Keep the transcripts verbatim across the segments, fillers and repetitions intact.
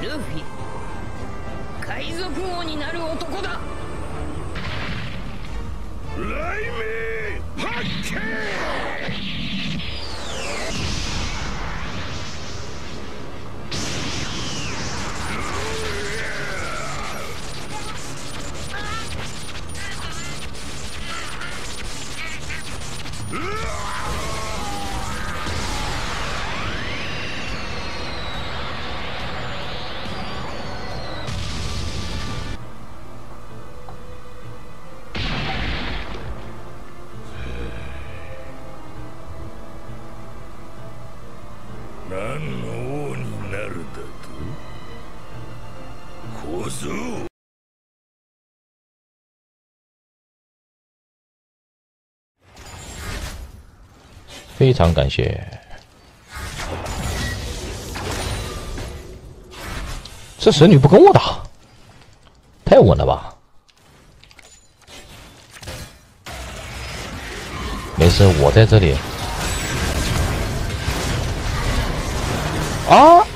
ルフィ、海賊王になる男だ。 雷鳴発見。何の王になるだと？小僧。 非常感谢。这神女不跟我打，太稳了吧？没事，我在这里。啊！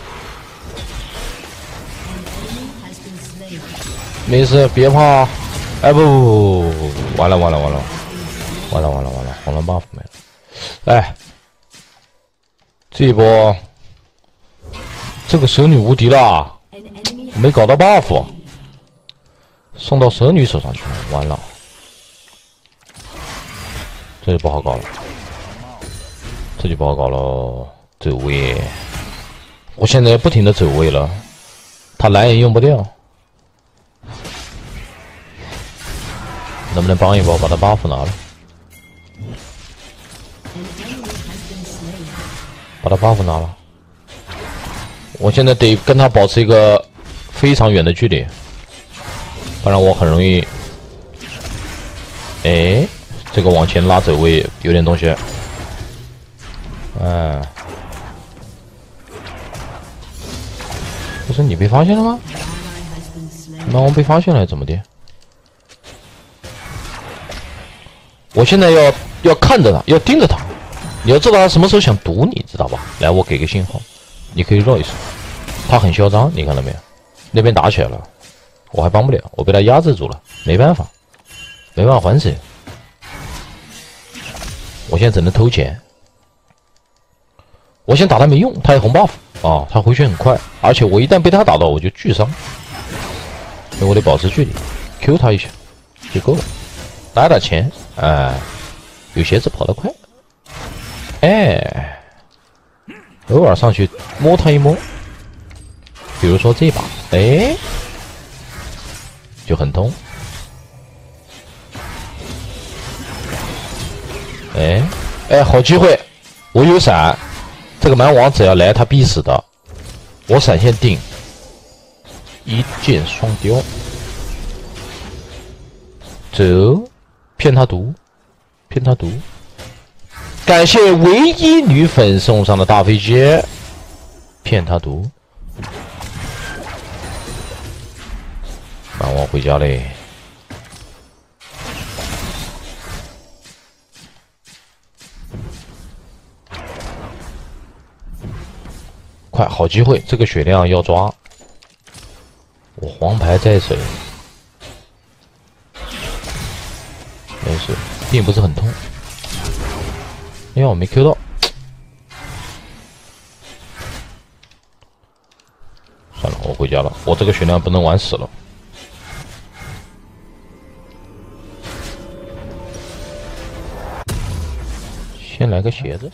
没事，别怕。哎不不不不，完了完了完了，完了完了完了，红蓝 buff 没了。哎，这一波，这个蛇女无敌了，没搞到 buff， 送到蛇女手上去了，完了，这就不好搞了，这就不好搞了，走位，我现在不停的走位了，他蓝也用不掉，能不能帮一波把他 buff 拿了？把他 buff 拿了，我现在得跟他保持一个非常远的距离，不然我很容易。哎，这个往前拉走位有点东西。哎，不是你被发现了吗？那我被发现了怎么的？我现在要要看着他，要盯着他。你要知道他什么时候想毒你，知道吧？来，我给个信号，你可以绕一手。他很嚣张，你看到没有？那边打起来了，我还帮不了，我被他压制住了，没办法，没办法还手。我现在只能偷钱。我先打他没用，他有红 buff 啊，他回血很快，而且我一旦被他打到，我就巨伤，所以我得保持距离 ，Q 他一下就够了，打打钱，哎，有鞋子跑得快。哎，偶尔上去摸他一摸，比如说这把，哎，就很痛。哎哎，好机会，我有闪，这个蛮王只要来他必死的，我闪现定，一箭双雕，走，骗他毒，骗他毒。感谢唯一女粉送上的大飞机，骗他毒。蛮王回家嘞。快，好机会，这个血量要抓。我黄牌在手，没事，并不是很痛。哎呀，我没 Q 到，算了，我回家了。我这个血量不能玩死了。先来个鞋子，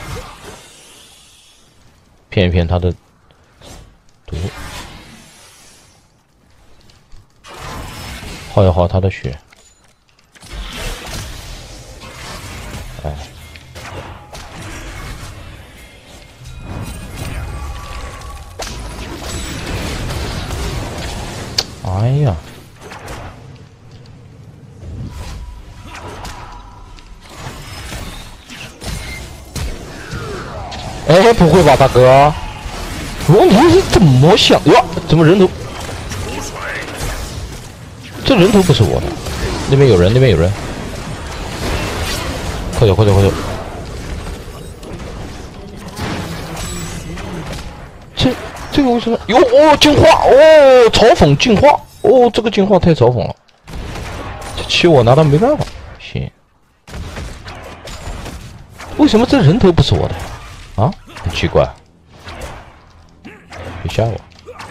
骗一骗他的毒，耗一耗他的血。哎。哎呀！哎，不会吧，大哥？我你是怎么想呀？怎么人头？这人头不是我的，那边有人，那边有人，快点，快点，快点！这这个为什么？哟哦，进化哦，嘲讽进化哦，这个进化太嘲讽了，这气我拿他没办法。行，为什么这人头不是我的啊？很奇怪，别吓我，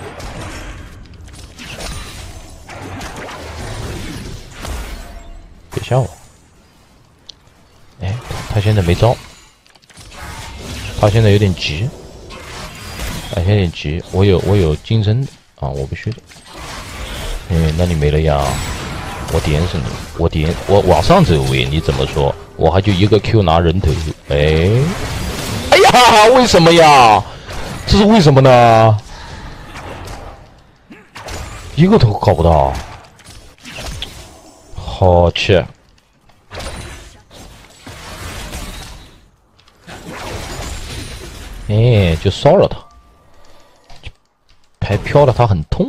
别吓我。哎，他现在没招，他现在有点急。哎，有点急，我有我有金身啊，我不需的。嗯，那你没了呀？我点死你！我点我往上走位，你怎么说？我还就一个 Q 拿人头。哎，哎呀，为什么呀？这是为什么呢？一个头搞不到，好气！哎，就骚扰他。还飘的他很痛，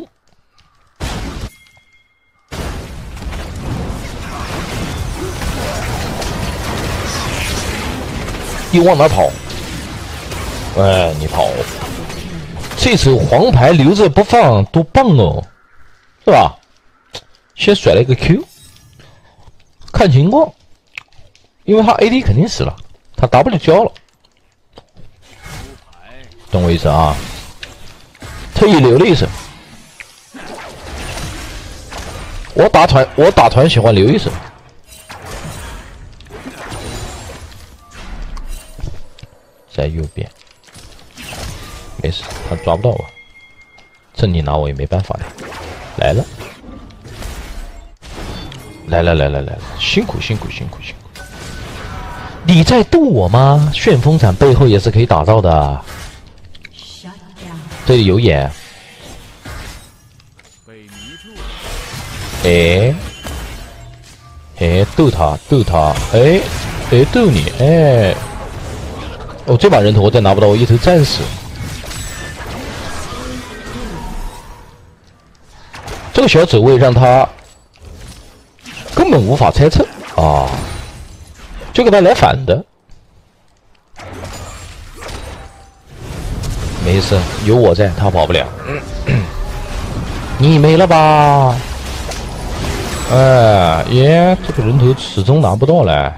你往哪跑？哎，你跑！这手黄牌留着不放，多棒哦，是吧？先甩了一个 Q， 看情况，因为他 A D 肯定死了，他 W 交了，懂我意思啊？特意留了一手，我打团，我打团喜欢留一手。在右边，没事，他抓不到我，趁你拿我也没办法的。来了，来了，来了，来了，辛苦，辛苦，辛苦，辛苦。你在逗我吗？旋风铲背后也是可以打造的。这里有眼，哎，哎，逗他，逗他，哎，哎，逗你，哎，哦，这把人头我再拿不到，我一头战死。这个小走位让他根本无法猜测啊，就给他来反的。没事，有我在，他跑不了。你没了吧？哎耶，这个人头始终拿不到嘞。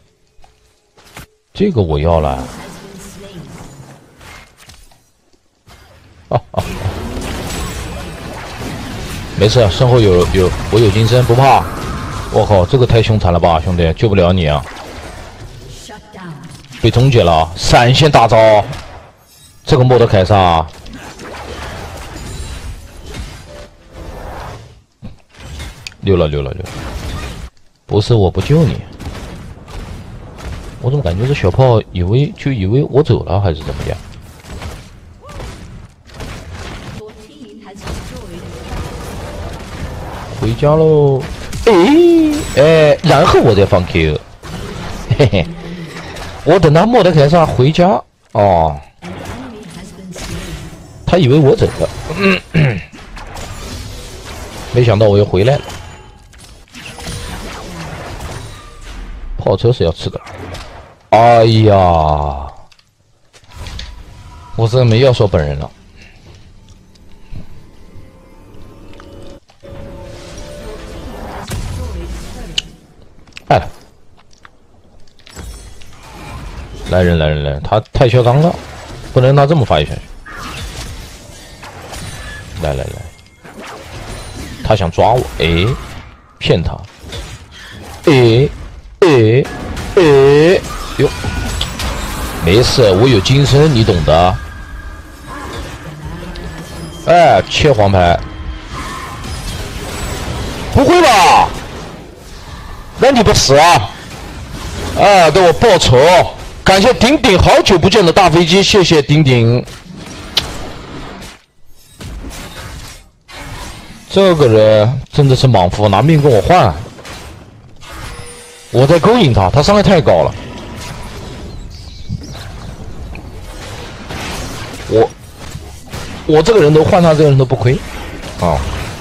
这个我要了。啊啊！没事，身后有有我有金身，不怕。我靠，这个太凶残了吧，兄弟，救不了你啊！被终结了，闪现大招。这个莫德凯撒，溜了溜了溜了，不是我不救你，我怎么感觉这小炮以为就以为我走了还是怎么样？回家喽！哎哎，然后我再放 Q， 嘿嘿，我等他莫德凯撒回家哦。他以为我走了，嗯嗯，没想到我又回来了。炮车是要吃的。哎呀，我真没要说本人了。哎，来人来人来人，他太嚣张了，不能让他这么发育下去。来来来，他想抓我，哎，骗他，哎哎哎，哟，没事，我有金身，你懂的。哎，切黄牌，不会吧？那你不死啊？哎，给我报仇！感谢顶顶，好久不见的大飞机，谢谢顶顶。这个人真的是莽夫，拿命跟我换。我在勾引他，他伤害太高了。我我这个人都换他这个人都不亏啊！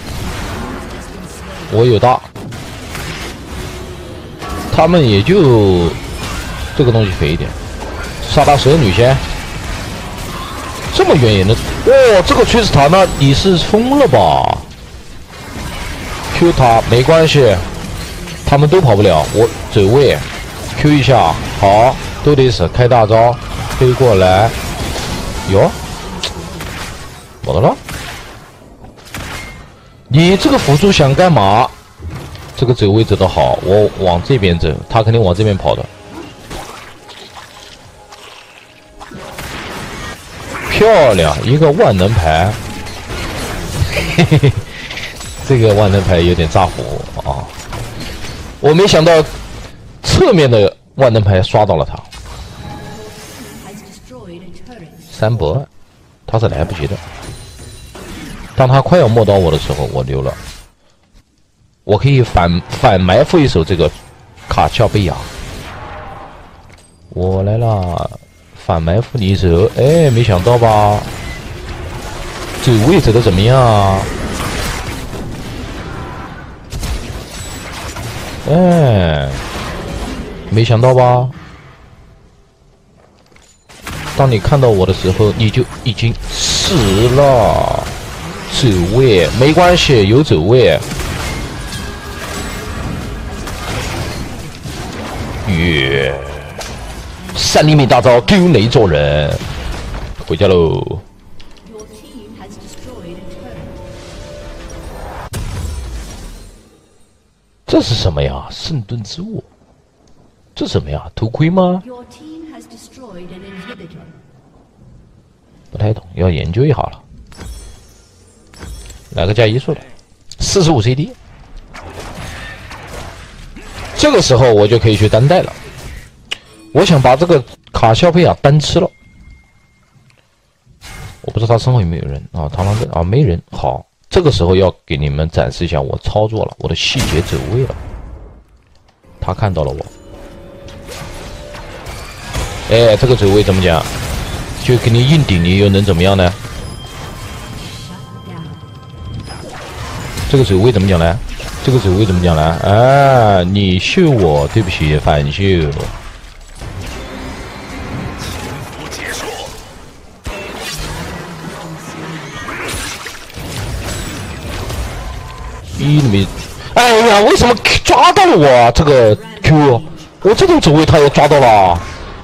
我有大，他们也就这个东西肥一点。杀他蛇女仙，这么远也能哦，这个锤死他，那你是疯了吧 ？Q 他没关系，他们都跑不了，我走位 ，Q 一下，好，都得死，开大招，飞过来，哟，我的了，你这个辅助想干嘛？这个走位走得好，我往这边走，他肯定往这边跑的。 漂亮，一个万能牌，嘿嘿嘿，这个万能牌有点炸火啊！我没想到侧面的万能牌刷到了他，三博，他是来不及的。当他快要摸到我的时候，我溜了，我可以反反埋伏一手这个卡乔贝亚，我来了。 反埋伏你一手，哎，没想到吧？走位走的怎么样啊？哎，没想到吧？当你看到我的时候，你就已经死了。走位没关系，有走位。耶、yeah 三厘米大招丢雷做人，回家喽！这是什么呀？圣盾之物？这什么呀？头盔吗？不太懂，要研究一下了。来个加移速的，四十五 C D。这个时候我就可以去单带了。 我想把这个卡肖佩亚单吃了，我不知道他身后有没有人啊？螳螂阵啊，没人。好，这个时候要给你们展示一下我操作了，我的细节走位了。他看到了我，哎，这个走位怎么讲？就给你硬顶，你又能怎么样呢？这个走位怎么讲呢？这个走位怎么讲呢？啊，你秀我，对不起，反秀。 一没，哎呀，为什么抓到了我这个 Q？ 我这种走位他也抓到了，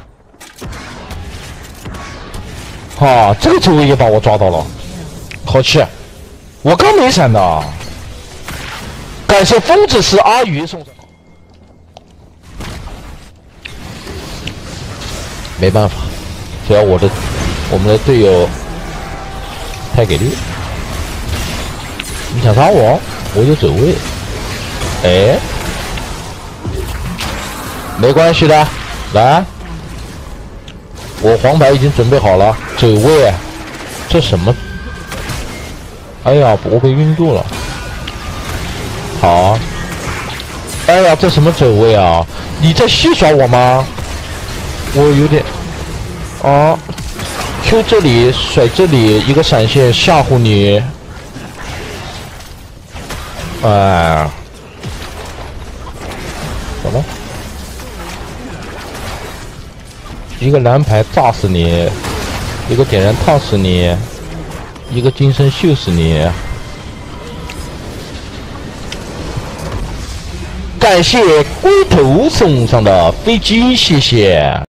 啊，这个走位也把我抓到了，好气！我刚没闪的，感谢疯子是阿鱼送上，没办法，只要我的我们的队友太给力，你想杀我？ 我有走位，哎，没关系的，来，我黄牌已经准备好了，走位，这什么？哎呀，我被晕住了，好，哎呀，这什么走位啊？你在戏耍我吗？我有点，啊 ，Q 这里甩这里一个闪现吓唬你。 哎，怎么？一个蓝牌炸死你，一个点燃烫死你，一个金身秀死你。感谢龟头送上的飞机，谢谢。